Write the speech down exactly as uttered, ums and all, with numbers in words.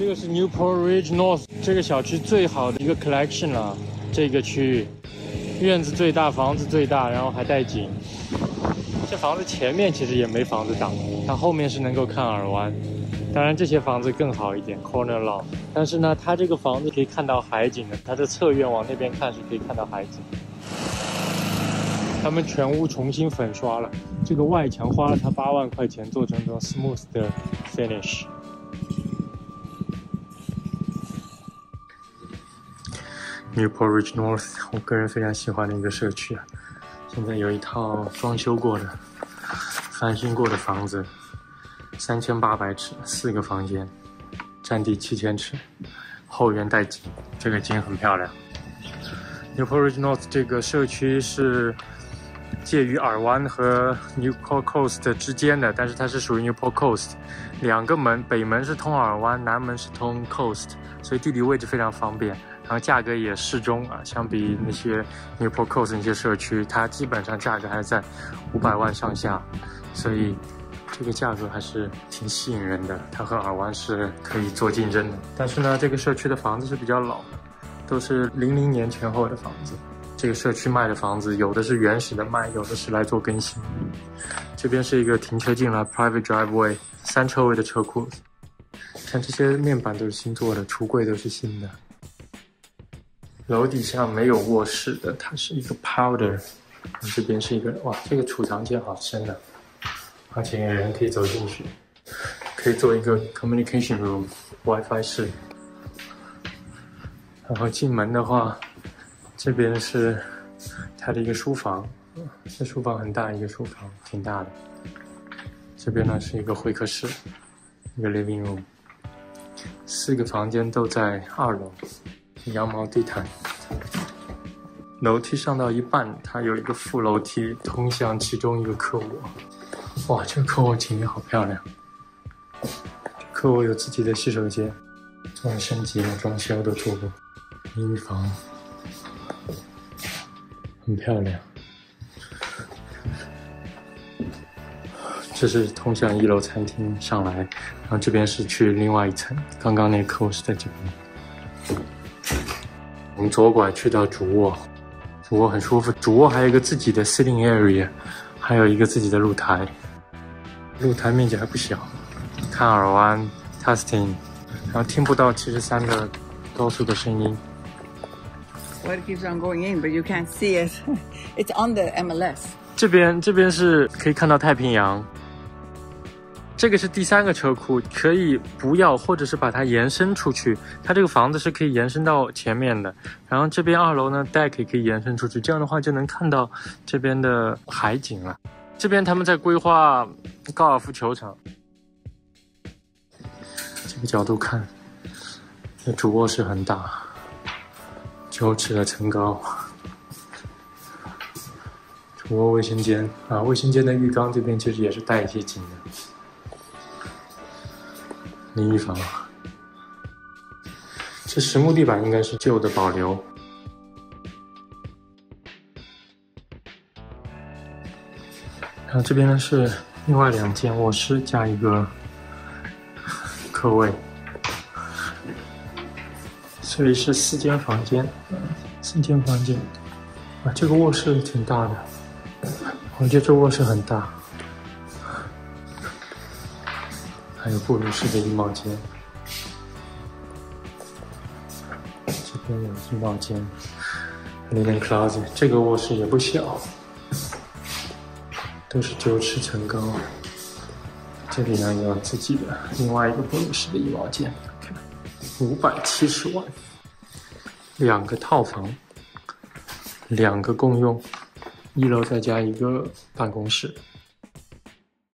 这个是 Newport Ridge North 这个小区最好的一个 collection 了。这个区域院子最大，房子最大，然后还带景。这房子前面其实也没房子挡，它后面是能够看尔湾。当然这些房子更好一点 ，corner lot。但是呢，它这个房子可以看到海景的，它的侧院往那边看是可以看到海景。他们全屋重新粉刷了，这个外墙花了他八万块钱做成这种 smooth 的 finish。Newport Ridge North， 我个人非常喜欢的一个社区啊。现在有一套装修过的、翻新过的房子，三千八百尺，四个房间，占地七千尺，后园带景，这个景很漂亮。Newport Ridge North 这个社区是介于尔湾和 Newport Coast 之间的，但是它是属于 Newport Coast， 两个门，北门是通尔湾，南门是通 Coast， 所以地理位置非常方便。然后价格也适中啊，相比那些 Newport Coast 那些社区，它基本上价格还在五百万上下，所以这个价格还是挺吸引人的。它和尔湾是可以做竞争的，但是呢，这个社区的房子是比较老的，都是零零年前后的房子。这个社区卖的房子，有的是原始的卖，有的是来做更新。这边是一个停车进来 private driveway， 三车位的车库。看这些面板都是新做的，橱柜都是新的。楼底下没有卧室的，它是一个 powder。这边是一个，哇，这个储藏间好深啊，而且人可以走进去，可以做一个 communication room，WiFi 室。然后进门的话，这边是它的一个书房，这书房很大，一个书房挺大的。这边呢是一个会客室，一个 living room， 四个房间都在二楼。羊毛地毯，楼梯上到一半，它有一个副楼梯通向其中一个客卧。哇，这个客卧景也好漂亮！客卧有自己的洗手间，做了升级了，装修都做过。淋浴房很漂亮。这是通向一楼餐厅上来，然后这边是去另外一层。刚刚那个客卧是在这边。我们左拐去到主卧，主卧很舒服。主卧还有一个自己的 sitting area， 还有一个自己的露台。露台面积还不小，看尔湾 Tustin， 然后听不到七十三的高速的声音。 Well, it keeps on going in, but you can't see it. It's on the M L S. 这边这边是可以看到太平洋。这个是第三个车库，可以不要，或者是把它延伸出去。它这个房子是可以延伸到前面的。然后这边二楼呢 ，deck 也可以延伸出去，这样的话就能看到这边的海景了。这边他们在规划高尔夫球场。这个角度看，这主卧室很大，九尺的层高。主卧卫生间啊，卫生间的浴缸这边其实也是带一些景的。淋浴房，这实木地板应该是旧的保留。然后这边呢是另外两间卧室加一个客位，所以是四间房间，四间房间。啊，这个卧室挺大的，我觉得这卧室很大。还有哺乳室的衣帽间，这边有衣帽间 ，linen closet。这个卧室也不小，都是九尺层高。这里呢有自己的另外一个哺乳室的衣帽间，五百七十万，两个套房，两个共用，一楼再加一个办公室。